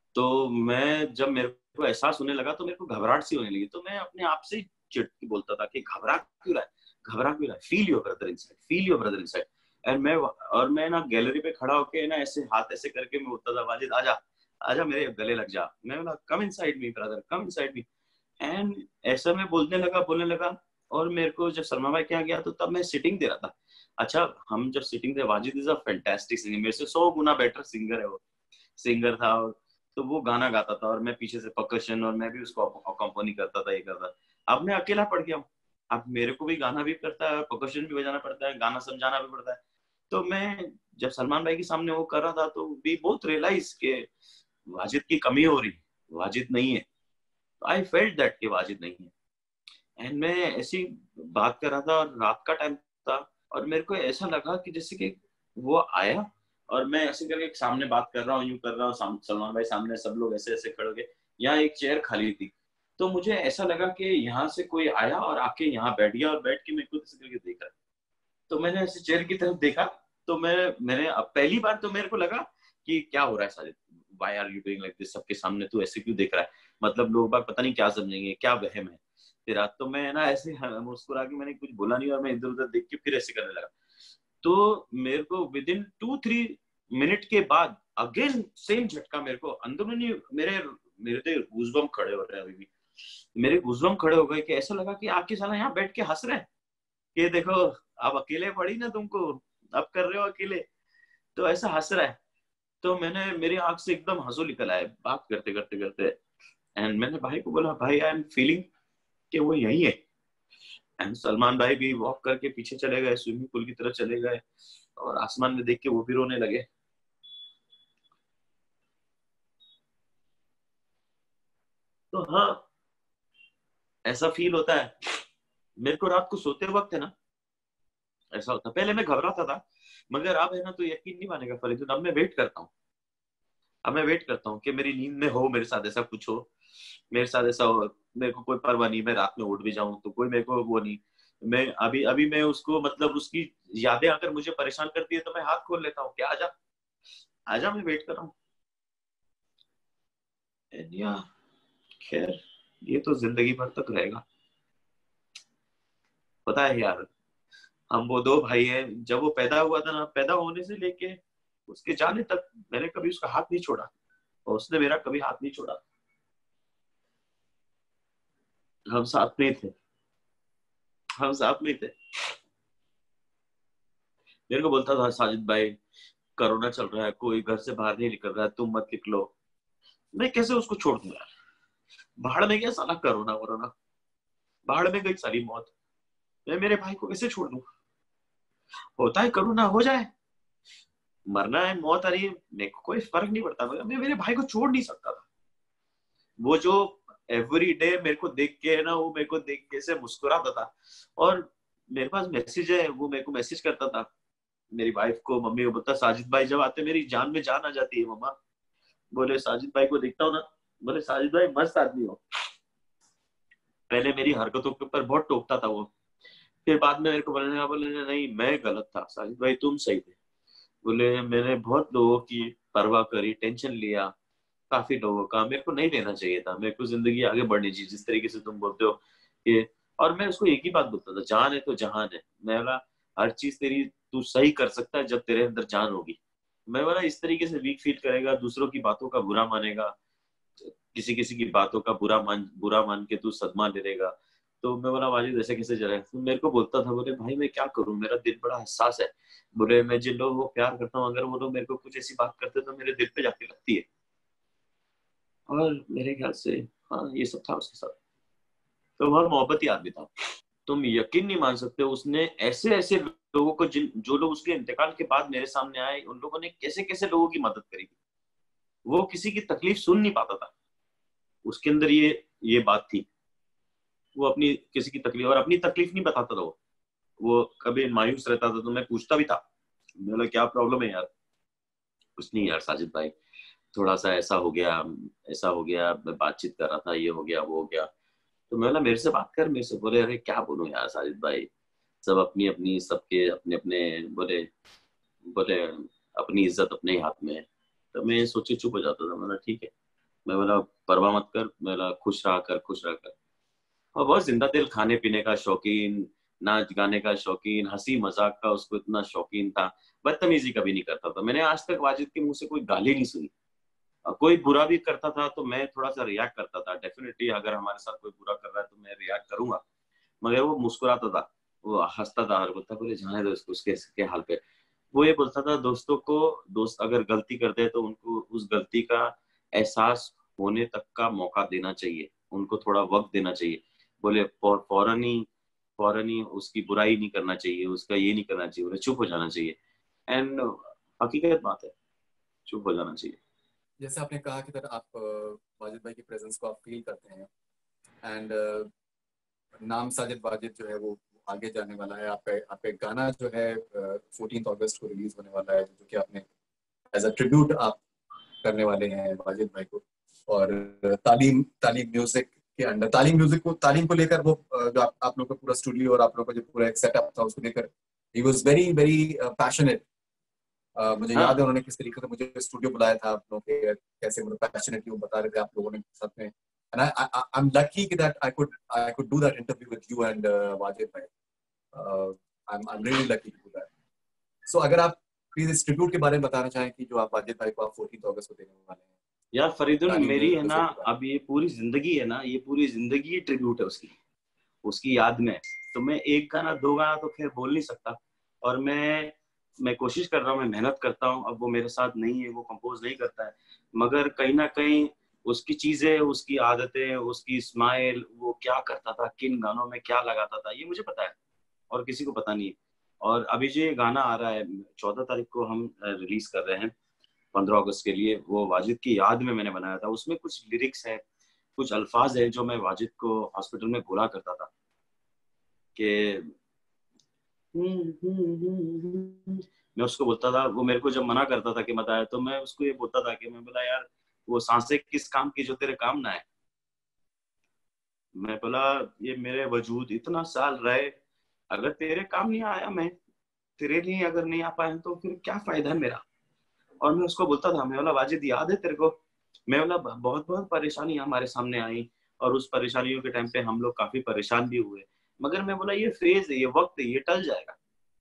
तो मैं जब मेरे को एहसास होने लगा तो मेरे को घबराहट सी होने लगी, तो मैं अपने आप से चिढ़ के बोलता था कि घबरा क्यों रहा है, घबरा क्यों रहा है, feel your brother inside, feel your brother inside. And मैं और मैं ना गैलरी पे खड़ा होके ना ऐसे हाथ ऐसे करके मैं बोलता था, वाजिद आजा, आजा मेरे गले लग जा। मैं बोला come inside me brother, come inside me. And ऐसा मैं बोलने लगा बोलने लगा और मेरे को जब सलमा भाई के यहाँ गया तो तब मैं सिटिंग दे रहा था। अच्छा, हम जब सिटिंग थे, Wajid is a fantastic singer, मेरे से सौ गुना बेटर सिंगर है वो, सिंगर था। और तो वो गाना गाता था और मैं पीछे से परकशन, और मैं भी उसको कंपोनी करता था, ये करता। अब मैं अकेला पड़ गया हूँ, अब मेरे को भी गाना भी करता है, परकशन भी बजाना पड़ता है, गाना समझाना भी पड़ता है। तो मैं जब सलमान भाई के सामने वो कर रहा था तो वी बोथ रियलाइज के वाजिद की कमी हो रही, वाजिद नहीं है। आई फेल्ट दैट कि वाजिद नहीं है। एंड मैं ऐसी बात कर रहा था और रात का टाइम था, और मेरे को ऐसा लगा कि जैसे कि वो आया और मैं ऐसे करके सामने बात कर रहा हूँ, यूं कर रहा हूँ, सलमान भाई सामने, सब लोग ऐसे ऐसे खड़े हो गए, यहाँ एक चेयर खाली थी। तो मुझे ऐसा लगा कि यहाँ से कोई आया और आके यहाँ बैठ गया और बैठ के मेरे को ऐसे करके देख रहा है। तो मैंने ऐसे चेयर की तरफ देखा, तो मैं मैंने अब पहली बार तो मेरे को लगा कि क्या हो रहा है Sajid, why are you doing like this, सबके सामने तू ऐसे क्यों देख रहा है, मतलब लोग बाग पता नहीं क्या समझेंगे, क्या वहम है तेरा। तो मैं ना ऐसे मुस्कुरा के मैंने कुछ बोला नहीं और मैं इधर उधर देख के फिर ऐसे करने लगा। तो मेरे को within two three minute के बाद अगेन सेम झटका, मेरे को अंदरूनी मेरे मेरे तो गूजबम खड़े हो रहे हैं अभी भी, मेरे गूजबम खड़े हो गए कि ऐसा लगा कि आके साला यहाँ बैठ के हंस रहे हैं कि देखो अब अकेले पड़ी ना तुमको, अब कर रहे हो अकेले, तो ऐसा हंस रहा है। तो मैंने मेरी आंख से एकदम आंसू निकल आए बात करते करते करते। एंड मैंने भाई को बोला, भाई आई एम फीलिंग कि वो यही है। एंड सलमान भाई भी वॉक करके पीछे चले गए, स्विमिंग पूल की तरफ चले गए, और आसमान में देख के वो भी रोने लगे। तो हाँ, ऐसा फील होता है। मेरे को रात को सोते वक्त है ना ऐसा होता, पहले मैं घबराता था, मगर अब है ना तो यकीन नहीं मानेगा फरीद, अब मैं वेट करता हूँ, अब मैं वेट करता हूँ कि मेरी नींद में हो मेरे साथ ऐसा कुछ हो, मेरे साथ ऐसा हो, मेरे को कोई परवाह नहीं, मैं रात में उठ भी जाऊं तो कोई मेरे को वो नहीं। मैं अभी अभी मैं उसको मतलब उसकी यादें अगर मुझे परेशान करती है तो मैं हाथ खोल लेता हूँ, क्या आजा, आजा, मैं वेट कर रहा हूँ। या खैर, ये तो जिंदगी भर तक रहेगा। पता है यार, हम वो दो भाई हैं, जब वो पैदा हुआ था ना, पैदा होने से लेके उसके जाने तक मैंने कभी उसका हाथ नहीं छोड़ा, और उसने मेरा कभी हाथ नहीं छोड़ा। हम साथ में ही थे, हम साथ में ही थे। मेरे को बोलता था, साजिद भाई कोरोना चल रहा है, कोई घर से बाहर नहीं निकल रहा है, तुम मत निकलो। मैं कैसे उसको छोड़ दूं यार, भाड़ में गया साला कोरोना वरोना, भाड़ में गई सारी मौत, मैं मेरे भाई को कैसे छोड़ दूं। होता है कोरोना हो जाए, मरना है, मौत आ रही है, मेरे को कोई फर्क नहीं पड़ता, मगर मैं मेरे भाई को छोड़ नहीं सकता था। वो जो एवरी डे मेरे को देख के है ना, वो मेरे को देख के से मुस्कुराता था। और मेरे पास मैसेज है, वो मेरे को मैसेज करता था, मेरी वाइफ को, मम्मी को, बोलता साजिद भाई जब आते मेरी जान में जान आ जाती है मम्मा। बोले साजिद भाई को देखता हूँ ना, बोले साजिद भाई मस्त आदमी हो। पहले मेरी हरकतों के ऊपर बहुत टोकता था वो, फिर बाद में मेरे को बोलने लगा, बोले नहीं मैं गलत था साजिद भाई, तुम सही थे। बोले मैंने बहुत लोगों की परवाह करी, टेंशन लिया, काफी लोगों का, मेरे को नहीं लेना चाहिए था, मेरे को जिंदगी आगे बढ़नी चाहिए जिस तरीके से तुम बोलते हो कि। और मैं उसको एक ही बात बोलता था, जान है तो जहान है। मैं बोला हर चीज तेरी तू सही कर सकता है जब तेरे अंदर जान होगी। मैं बोला इस तरीके से वीक फील करेगा, दूसरों की बातों का बुरा मानेगा, किसी किसी की बातों का बुरा मान बुरा मान के तू सदमा ले लेगा। तो मैं बोला वाजिद ऐसे कैसे चले, तो मेरे को बोलता था, बोले भाई मैं क्या करूं, मेरा दिल बड़ा हसास है। बोले मैं जिन लोगों को प्यार करता हूँ, अगर वो लोग मेरे को कुछ ऐसी बात करते तो मेरे दिल पे जाके लगती है। और मेरे ख्याल से हाँ, ये सब था उसके साथ। तो बहुत मोहब्बती आदमी था। तुम यकीन नहीं मान सकते, उसने ऐसे ऐसे लोगों को, जिन जो लोग उसके इंतकाल के बाद मेरे सामने आए, उन लोगों ने कैसे कैसे लोगों की मदद करी थी। वो किसी की तकलीफ सुन नहीं पाता था, उसके अंदर ये ये बात थी। वो अपनी किसी की तकलीफ, और अपनी तकलीफ नहीं बताता था वो वो कभी मायूस रहता था तो मैं पूछता भी था, मैं बोला क्या प्रॉब्लम है यार। कुछ नहीं यार साजिद भाई, थोड़ा सा ऐसा हो गया, ऐसा हो गया, मैं बातचीत कर रहा था, ये हो गया वो हो गया। तो मैं बोला मेरे से बात कर, मेरे से। बोले अरे क्या बोलूं यार साजिद भाई, सब अपनी अपनी, सबके अपने अपने, बोले बोले अपनी इज्जत अपने हाथ में है। तो मैं सोचे चुप हो जाता था, मतलब ठीक है। मैं बोला परवाह मत कर, मैं बोला खुश रहा कर, खुश रहा कर। और बहुत जिंदा दिल, खाने पीने का शौकीन, नाच गाने का शौकीन, हंसी मजाक का उसको इतना शौकीन था। बदतमीजी कभी नहीं करता था। मैंने आज तक वाजिद के मुंह से कोई गाली नहीं सुनी। कोई बुरा भी करता था तो मैं थोड़ा सा रिएक्ट करता था। डेफिनेटली अगर हमारे साथ कोई बुरा कर रहा है तो मैं रिएक्ट करूंगा, मगर वो मुस्कुराता था, वो हंसता था और बोलता बोले जाने दो इसको, उसके के हाल पे। वो ये बोलता था दोस्तों को, दोस्त अगर गलती करते हैं तो उनको उस गलती का एहसास होने तक का मौका देना चाहिए, उनको थोड़ा वक्त देना चाहिए। बोले फौरन ही फौरन ही उसकी बुराई नहीं करना चाहिए, उसका ये नहीं करना चाहिए, बोले चुप हो जाना चाहिए। एंड हकीकत बात है, चुप हो जाना चाहिए। जैसे आपने कहा कि आप वाजिद भाई की प्रेजेंस को आप फील करते हैं, एंड नाम साजिद वाजिद जो है वो आगे जाने वाला है। आपका आपका एक गाना जो है फोर्टीन अगस्त को रिलीज होने वाला है, जो कि आपने एज अ ट्रिब्यूट आप करने वाले हैं वाजिद भाई को। और तालीम तालीम म्यूजिक के अंडर, तालीम म्यूजिक को तालीम को लेकर वो जो आप, आप लोग का पूरा स्टूडियो और आप लोग का जो पूरा एक सेटअप था उसको लेकर ही वाज वेरी वेरी पैशनेट। मुझे हाँ। याद है उन्होंने किस तरीके से मुझे स्टूडियो बुलाया था, आप लोगों के कैसे मतलब पैशनेटली वो बता रहे थे आप लोगों ने साथ में। And I, I, I'm lucky that I could I could do that interview with you and uh, Wajid bhai. Uh, I'm I'm really lucky to do that. So अगर आप प्लीज इस ट्रिब्यूट के बारे में बताना चाहें कि जो आप वाजिद भाई को आप फोर्टीन अगस्त को देने वाले हैं। यार फरीदुल, मेरी है ना अब ये पूरी जिंदगी है ना, ये पूरी जिंदगी ही ट्रिब्यूट है उसकी, उसकी याद में। तो मैं एक गाना दो गाना तो खैर बोल नहीं सकता, और मैं मैं कोशिश कर रहा हूँ, मैं मेहनत करता हूँ। अब वो मेरे साथ नहीं है, वो कंपोज नहीं करता है, मगर कहीं ना कहीं उसकी चीजें, उसकी आदतें, उसकी स्माइल, वो क्या करता था, किन गानों में क्या लगाता था, ये मुझे पता है और किसी को पता नहीं है। और अभी जो ये गाना आ रहा है चौदह तारीख को हम रिलीज कर रहे हैं, पंद्रह अगस्त के लिए, वो वाजिद की याद में मैंने बनाया था। उसमें कुछ लिरिक्स है, कुछ अल्फाज है जो मैं वाजिद को हॉस्पिटल में बोला करता था कि मैं उसको बोलता था, वो मेरे को जब मना करता था कि मत आया, तो मैं उसको ये बोलता था कि मैं बोला यार वो सांसें किस काम की जो तेरे काम ना है। मैं बोला ये मेरे वजूद इतना साल रहे, अगर तेरे काम नहीं आया, मैं तेरे लिए अगर नहीं आ पाया तो फिर क्या फायदा है मेरा। और मैं उसको बोलता था, मैं बोला वाजिद याद है तेरे को, मैं बोला बहुत बहुत परेशानी हमारे सामने आई, और उस परेशानियों के टाइम पे हम लोग काफी परेशान भी हुए, मगर मैं बोला ये फेज है, ये वक्त है, ये टल जाएगा।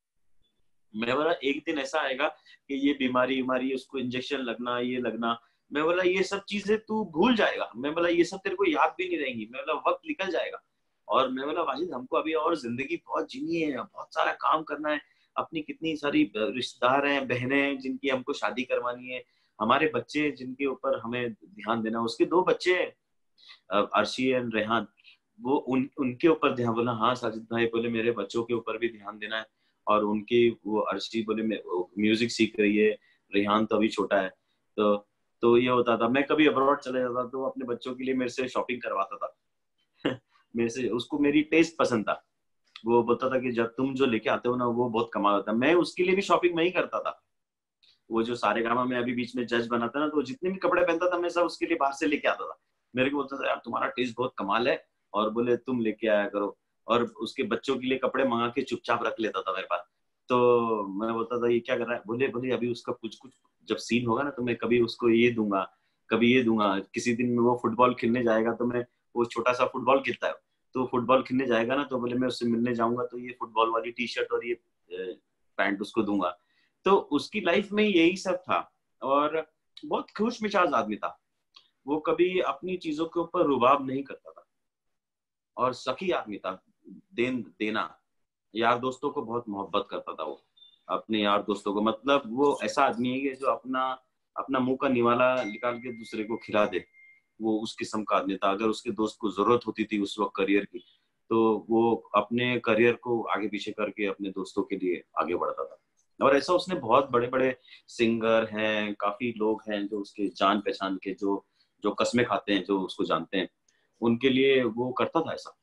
मैं बोला एक दिन ऐसा आएगा कि ये बीमारी बीमारी उसको इंजेक्शन लगना, ये लगना, मैं बोला ये सब चीजें तू भूल जाएगा, मैं बोला ये सब तेरे को याद भी नहीं रहेंगी, मैं बोला वक्त निकल जाएगा। और मैं बोला वाजिद हमको अभी और जिंदगी बहुत जीनी है, बहुत सारा काम करना है, अपनी कितनी सारी रिश्तेदार हैं, बहनें हैं जिनकी हमको शादी करवानी है, हमारे बच्चे जिनके ऊपर हमें ध्यान देना। उसके दो बच्चे हैं, अर्शी एंड रेहान, वो उन उनके ऊपर ध्यान। बोला हाँ साजिद भाई, बोले मेरे बच्चों के ऊपर भी ध्यान देना है। और उनकी वो अर्शी बोले म्यूजिक सीख रही है, रेहान तो अभी छोटा है। तो तो ये होता था, मैं कभी अब्रॉड चले जाता तो अपने बच्चों के लिए मेरे से शॉपिंग करवाता था मेरे से, उसको मेरी टेस्ट पसंद था। वो बोलता था कि जब तुम जो लेके आते हो ना वो बहुत कमाल होता है। मैं उसके लिए भी शॉपिंग मैं ही करता था। वो जो सारे गामा में अभी बीच में जज बना था ना, तो जितने भी कपड़े पहनता था मैं सब उसके लिए बाहर से लेके आता था। मेरे को बोलता था यार तुम्हारा टेस्ट बहुत कमाल है, और बोले तुम लेके आया करो। और उसके बच्चों के लिए कपड़े मंगा के चुपचाप रख लेता था मेरे पास। तो मैं बोलता था ये क्या कर रहा है, बोले बोले अभी उसका कुछ कुछ जब सीन होगा ना तो मैं कभी उसको ये दूंगा, कभी ये दूंगा। किसी दिन वो फुटबॉल खेलने जाएगा तो मैं, वो छोटा सा फुटबॉल खेलता है, तो फुटबॉल खेलने जाएगा ना तो बोले मैं उससे मिलने जाऊंगा तो ये फुटबॉल वाली टी शर्ट और ये पैंट उसको दूंगा। तो उसकी लाइफ में यही सब था, और बहुत खुश मिजाज आदमी था। वो कभी अपनी चीजों के ऊपर रुबाब नहीं करता था, और सखी आदमी था, देन देना। यार दोस्तों को बहुत मोहब्बत करता था वो, अपने यार दोस्तों को। मतलब वो ऐसा आदमी है कि जो अपना अपना मुंह का निवाला निकाल के दूसरे को खिला दे, वो उस किस्म का आदमी था। अगर उसके दोस्त को जरूरत होती थी उस वक्त करियर की, तो वो अपने करियर को आगे पीछे करके अपने दोस्तों के लिए आगे बढ़ता था। और ऐसा उसने बहुत बड़े बड़े सिंगर हैं, काफी लोग हैं जो उसके जान पहचान के, जो जो कस्में खाते हैं, जो उसको जानते हैं, उनके लिए वो करता था ऐसा।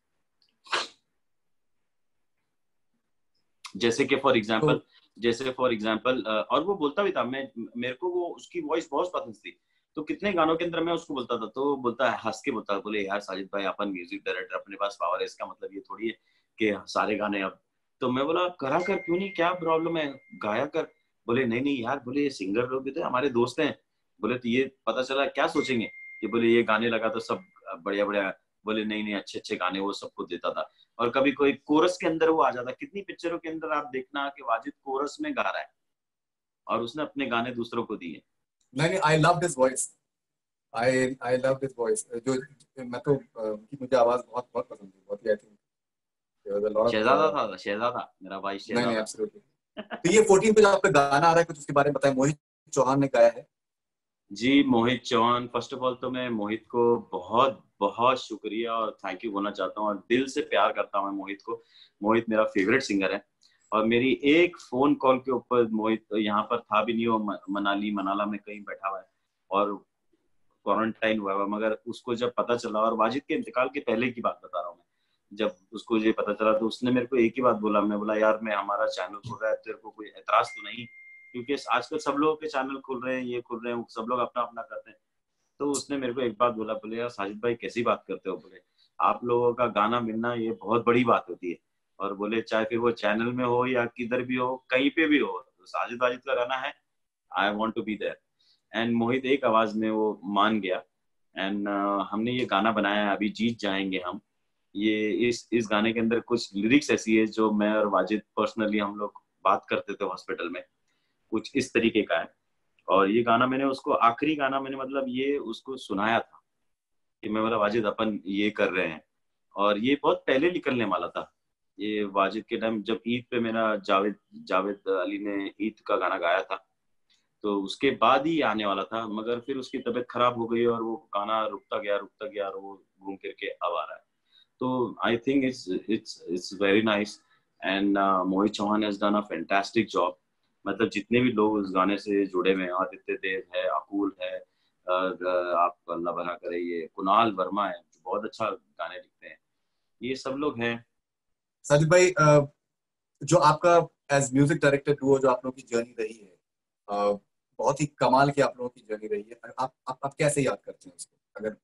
जैसे कि फॉर एग्जांपल जैसे फॉर एग्जांपल और वो बोलता भी था, मैं मेरे को वो उसकी वॉइस बहुत पसंद थी, तो कितने गानों के अंदर मैं उसको बोलता था, तो बोलता है हंस के बोलता है, बोले यार साजिद भाई अपन म्यूजिक डायरेक्टर, अपने पास पावर है, इसका मतलब ये थोड़ी है कि सारे गाने अब। तो मैं बोला करा कर, क्यों नहीं, क्या प्रॉब्लम है, गाया कर। बोले नहीं नहीं यार, बोले ये सिंगर लोग भी थे, हमारे दोस्त हैं, बोले तो ये पता चला क्या सोचेंगे। कि बोले ये गाने लगा तो सब बढ़िया बढ़िया, बोले नहीं नहीं अच्छे अच्छे गाने वो सबको देता था। और कभी कोई कोरस के अंदर वो आ जाता, कितनी पिक्चरों के अंदर आप देखना कि वाजिद कोरस में गा रहा है और उसने अपने गाने दूसरों को दिए। नहीं नहीं, I love this voice, I I love this voice. जो मैं तो उनकी मुझे आवाज बहुत बहुत पसंद थी, बहुत ही। आई थिंक शहजादा था, शहजादा मेरा भाई नहीं नहीं, शहजादा। एब्सोल्युटली। तो ये फोर्टीन पे जो आपका गाना आ रहा है, कुछ उसके बारे में बताएं। मोहित चौहान ने गाया है। जी Mohit Chauhan, first of all तो मैं मोहित को बहुत बहुत शुक्रिया और थैंक यू बोलना चाहता हूँ, और दिल से प्यार करता हूँ मैं मोहित को। मोहित मेरा फेवरेट सिंगर है, और मेरी एक फोन कॉल के ऊपर, मोहित तो यहाँ पर था भी नहीं, वो मनाली मनाला में कहीं बैठा हुआ है और क्वारंटाइन हुआ हुआ, मगर उसको जब पता चला, और वाजिद के इंतकाल के पहले की बात बता रहा हूँ मैं, जब उसको ये पता चला तो उसने मेरे को एक ही बात बोला। मैं बोला यार मैं हमारा चैनल खुल रहा है, तेरे को कोई एतराज तो नहीं? क्योंकि आजकल सब लोगों के चैनल खुल रहे हैं, ये खुल रहे हैं, सब लोग अपना अपना करते हैं। तो उसने मेरे को एक बात बोला, बोले यार साजिद भाई कैसी बात करते हो, बोले आप लोगों का गाना मिलना ये बहुत बड़ी बात होती है, और बोले चाहे फिर वो चैनल में हो या किधर भी हो, कहीं पे भी हो, तो साजिद वाजिद का गाना है, I want to be there. And Mohit एक आवाज में वो मान गया, एंड uh, हमने ये गाना बनाया है अभी जीत जाएंगे हम। ये इस इस गाने के अंदर कुछ लिरिक्स ऐसी है जो मैं और वाजिद पर्सनली हम लोग बात करते थे हॉस्पिटल में, कुछ इस तरीके का है। और ये गाना मैंने उसको, आखिरी गाना मैंने मतलब ये उसको सुनाया था कि मैं बोला वाजिद अपन ये कर रहे हैं, और ये बहुत पहले निकलने वाला था। ये वाजिद के टाइम जब ईद पे मेरा जावेद जावेद अली ने ईद का गाना गाया था, तो उसके बाद ही आने वाला था, मगर फिर उसकी तबीयत खराब हो गई और वो गाना रुकता गया रुकता गया और वो घूम फिर के अब आ रहा है। तो I think it's it's it's very nice, and Mohit Chauhan has done a fantastic job. मतलब जितने भी लोग उस गाने से जुड़े हुए हैं, आदित्य देव है, अकूल है, और uh, आप अल्लाह भला करे ये कुणाल वर्मा है जो बहुत अच्छा गाने लिखते हैं, ये सब लोग हैं। साजिद भाई, अ, जो आपका एज म्यूजिक डायरेक्टर डुओ जो आप लोगों की जर्नी रही है, अ, बहुत ही कमाल की आप लोगों की जर्नी रही है। आप आप, आप कैसे याद करते हैं उसको? अगर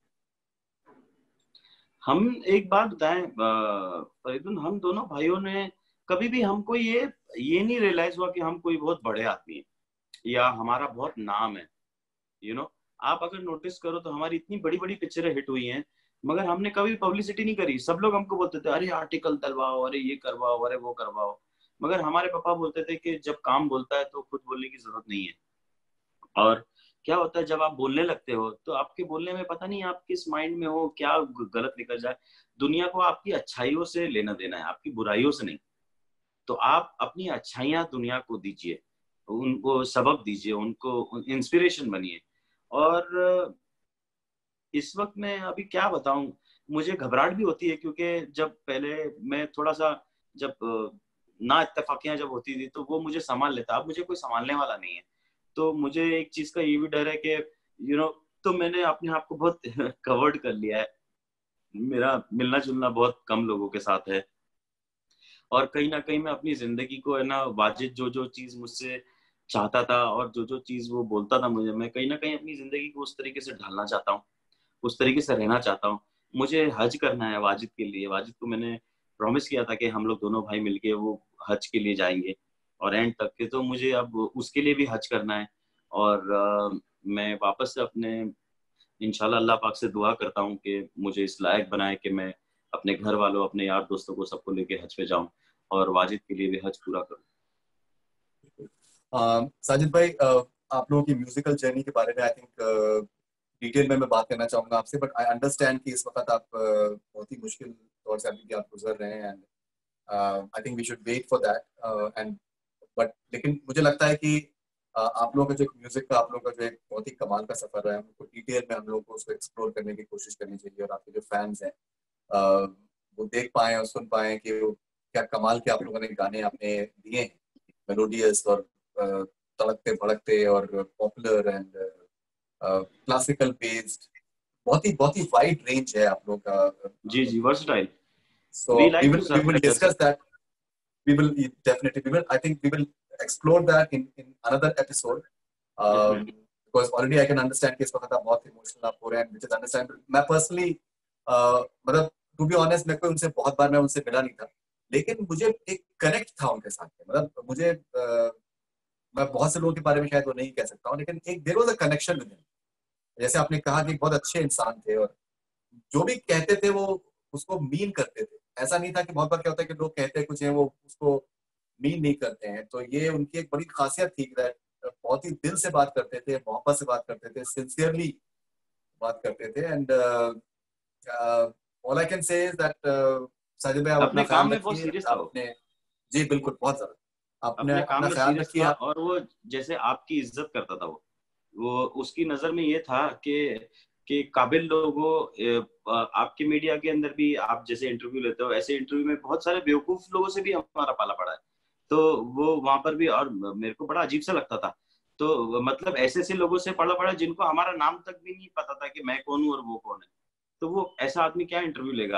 हम एक बात बताएं फरीदुन, हम दोनों भाइयों ने कभी भी हमको ये ये नहीं रियलाइज हुआ कि हम कोई बहुत बड़े आदमी हैं या हमारा बहुत नाम है। You you know know? आप अगर नोटिस करो तो हमारी इतनी बड़ी बड़ी पिक्चरें हिट हुई हैं, मगर हमने कभी पब्लिसिटी नहीं करी। सब लोग हमको बोलते थे अरे आर्टिकल डलवाओ, अरे ये करवाओ, अरे वो करवाओ, मगर हमारे पापा बोलते थे कि जब काम बोलता है तो खुद बोलने की जरूरत नहीं है। और क्या होता है जब आप बोलने लगते हो तो आपके बोलने में पता नहीं आप किस माइंड में हो, क्या गलत निकल जाए। दुनिया को आपकी अच्छाइयों से लेना देना है, आपकी बुराइयों से नहीं। तो आप अपनी अच्छाइयाँ दुनिया को दीजिए, उनको सबक दीजिए, उनको इंस्पिरेशन बनिए। और इस वक्त मैं अभी क्या बताऊं, मुझे घबराहट भी होती है, क्योंकि जब पहले मैं थोड़ा सा, जब ना इत्तेफाकियां जब होती थी तो वो मुझे संभाल लेता, अब मुझे कोई संभालने वाला नहीं है। तो मुझे एक चीज का ये भी डर है कि यू नो तो मैंने अपने आप को बहुत कवर्ड कर लिया है। मेरा मिलना जुलना बहुत कम लोगों के साथ है, और कहीं ना कहीं मैं अपनी जिंदगी को है ना, वाजिद जो जो चीज मुझसे चाहता था और जो जो चीज वो बोलता था मुझे, मैं कहीं ना कहीं अपनी जिंदगी को उस तरीके से ढालना चाहता हूँ, उस तरीके से रहना चाहता हूँ। मुझे हज करना है वाजिद के लिए। वाजिद को मैंने प्रॉमिस किया था कि हम लोग दोनों भाई मिलके वो हज के लिए जाएंगे और एंड तक के, तो मुझे अब उसके लिए भी हज करना है। और आ, मैं वापस से अपने इंशाल्लाह अल्लाह पाक से दुआ करता हूँ कि मुझे इस लायक बनाए कि मैं अपने घर वालों, अपने यार दोस्तों को सबको लेके हज पे जाऊं और वाजिद के लिए भी हज पूरा करूं। uh, साजिद भाई, uh, आप लोगों की म्यूजिकल जर्नी के बारे में आई थिंक डिटेल में मैं बात करना चाहूंगा आपसे, बट आई अंडरस्टैंड कि इस वक्त आप uh, बहुत ही मुश्किल दौर से अभी भी आप गुजर रहे हैं, and I think we should wait for that. And but लेकिन मुझे लगता है कि uh, आप लोगों का जो म्यूजिक का आप लोगों का जो एक बहुत ही कमाल का सफर है, हमको डिटेल में हम लोग को उसको एक्सप्लोर करने की कोशिश करनी चाहिए, और आपके जो फैंस हैं uh, वो देख पाए और सुन पाए कि वो क्या कमाल के आप लोगों ने गाने आपने दिए हैं, मेलोडियस और uh, तड़कते भड़कते और पॉपुलर एंड क्लासिकल बेस्ड। बहुत ही बहुत ही वाइड रेंज है आप लोग का। जी जी, versatile. So we we like to will we will discuss that, we will definitely we will I think we will explore that in in another episode, um, because already I can understand कि इस वक्त आप बहुत emotional आप हो रहे हैं, which is understandable। मैं पर्सनली uh, मतलब टू बी ऑनेस्ट मेरे को उनसे बहुत बार मैं उनसे मिला नहीं था, लेकिन मुझे एक कनेक्ट था उनके साथ में। मतलब मुझे uh, मैं बहुत से लोगों के बारे में शायद वो नहीं कह सकता हूँ, लेकिन एक there was a connection with him. जैसे आपने कहा कि बहुत अच्छे इंसान थे और जो भी कहते थे वो उसको मीन करते थे। ऐसा नहीं था कि बहुत बार क्या होता है कि लोग कहते हैं कुछ है वो उसको मीन नहीं करते हैं। तो ये उनकी एक बड़ी खासियत थी कि बहुत ही दिल से बात करते थे, मोहब्बत से बात करते थे, सिंसियरली बात करते थे। And all I can say is that Sajid भाई आप अपना अपने काम ख्याल में बहुत रखिए। सीरियस था वो, आपने जी बिल्कुल बहुत ज्यादा आपने अपने काम अपना में ख्याल सीरियस रखिए था। आप। और वो जैसे आपकी इज्जत करता था, वो वो उसकी नजर में ये था कि कि काबिल लोगों, आपके मीडिया के अंदर भी आप जैसे इंटरव्यू लेते हो, ऐसे इंटरव्यू में बहुत सारे बेवकूफ लोगों से भी हमारा पाला पड़ा है। तो वो वहां पर भी, और मेरे को बड़ा अजीब सा लगता था। तो मतलब ऐसे ऐसे लोगों से पड़ा पड़ा जिनको हमारा नाम तक भी नहीं पता था कि मैं कौन हूँ और वो कौन है। तो वो ऐसा आदमी क्या इंटरव्यू लेगा?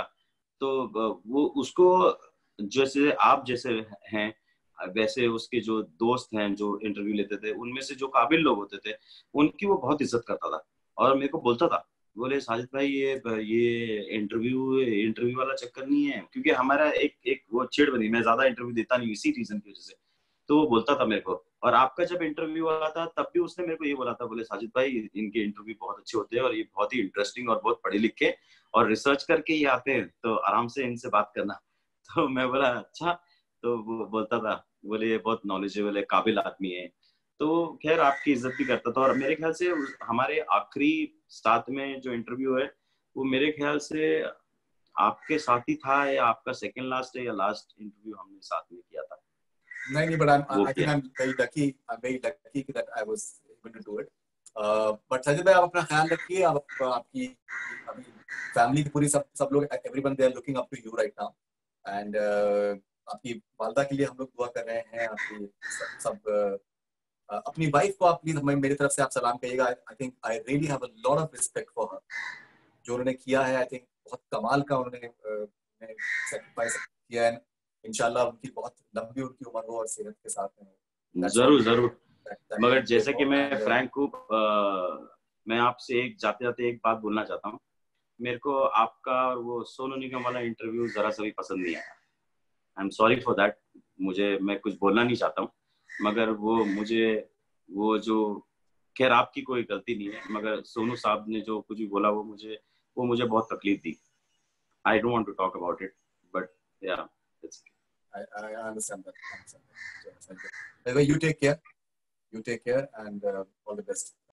तो वो उसको, जैसे आप जैसे हैं वैसे उसके जो दोस्त हैं जो इंटरव्यू लेते थे, उनमें से जो काबिल लोग होते थे उनकी वो बहुत इज्जत करता था। और मेरे को बोलता था, बोले साजिद भाई ये ये इंटरव्यू इंटरव्यू वाला चक्कर नहीं है, क्योंकि हमारा एक एक वो चिड़ बनी, मैं ज्यादा इंटरव्यू देता नहीं इसी रीजन की वजह से। तो वो बोलता था मेरे को। और आपका जब इंटरव्यू वाला था तब भी उसने मेरे को ये बोला था, बोले साजिद भाई इनके इंटरव्यू बहुत अच्छे होते हैं और ये बहुत ही इंटरेस्टिंग और बहुत पढ़े लिखे और रिसर्च करके ये आते हैं, तो आराम से इनसे बात करना। तो मैं बोला अच्छा। तो वो बोलता था, बोले ये बहुत नॉलेजेबल है, काबिल आदमी है। तो खैर आपकी इज्जत भी करता था। और मेरे ख्याल से हमारे आखिरी साथ में जो इंटरव्यू है वो मेरे ख्याल से आपके साथ ही था, या आपका सेकंड लास्ट है या लास्ट इंटरव्यू हमने साथ में किया था। नहीं नहीं, but I'm, वो I think किया। I'm very lucky. I'm very lucky that I was able to do it. Uh, but Sajid भाई आप अपना ख्याल रखिए। आप आपकी अभी फैमिली की पूरी सब सब लोग everyone they are looking up to you right now. And uh, आपकी वालदा के लिए हम लोग दुआ कर रहे हैं। आपकी सब, सब uh, अपनी वाइफ को आप प्लीज हमें मेरी तरफ से आप सलाम कहिएगा। I think I really have a lot of respect for her. जो उन्होंने किया है आई थिंक बहुत कमाल का उन्होंने सेक्रीफाइस किया है। इंशाल्लाह उनकी बहुत लंबी उनकी उम्र हो और सेहत के साथ में। जरूर जरूर। मगर जैसे कि मैं and, uh, फ्रैंक हूँ, मैं आपसे एक जाते जाते एक बात बोलना चाहता हूँ। मेरे को आपका और वो सोनू निगम वाला इंटरव्यू जरा सा भी पसंद नहीं आया। I am sorry for that. मुझे, मैं कुछ बोलना नहीं चाहता हूँ, मगर वो मुझे वो जो, खैर आपकी कोई गलती नहीं है, मगर सोनू साहब ने जो कुछ भी बोला वो मुझे वो मुझे बहुत तकलीफ दी। I don't want to talk about it, but yeah it's I, I understand that. I understand that. So, you take care. You take care and uh, all the best.